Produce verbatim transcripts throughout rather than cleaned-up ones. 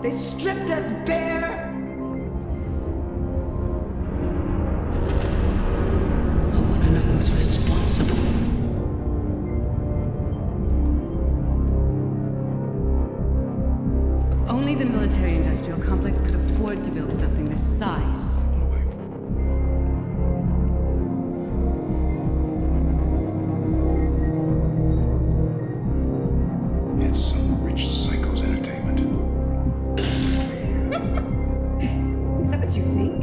They stripped us bare. I want to know who's responsible. Only the military-industrial complex could afford to build something this size. It's some rich psycho's entertainment. Is that what you think?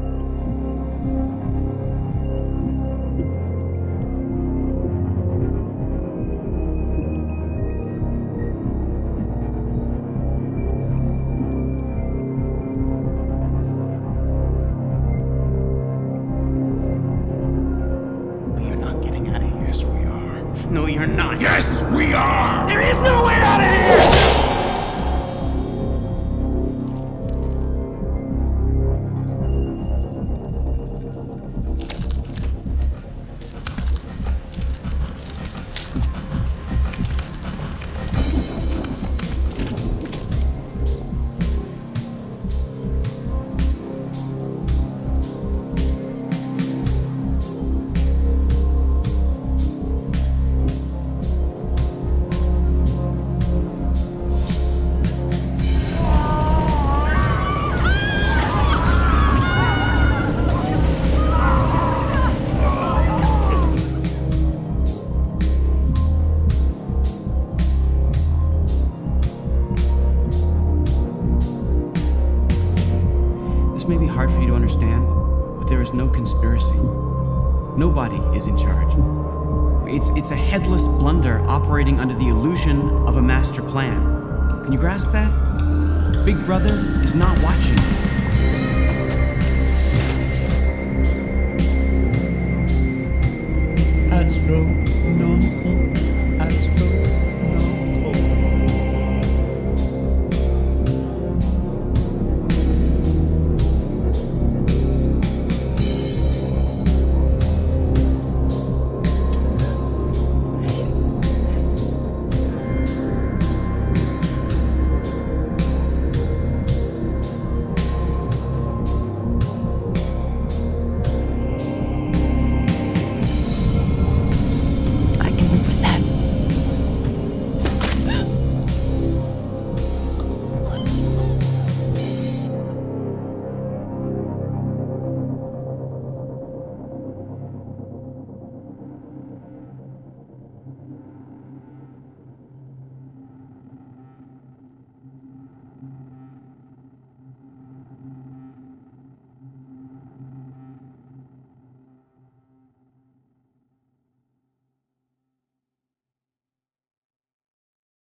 You're not getting out of here. Yes, we are. No, you're not. Yes, we are! There is no way out of here! This may be hard for you to understand, but there is no conspiracy. Nobody is in charge. It's, it's a headless blunder operating under the illusion of a master plan. Can you grasp that? Big Brother is not watching. Astronomical.